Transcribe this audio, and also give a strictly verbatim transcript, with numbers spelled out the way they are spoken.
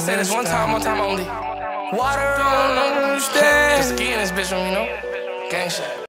say this one time, one time only. Water on the stand. Just getting this bitch on, you know? Gang shit.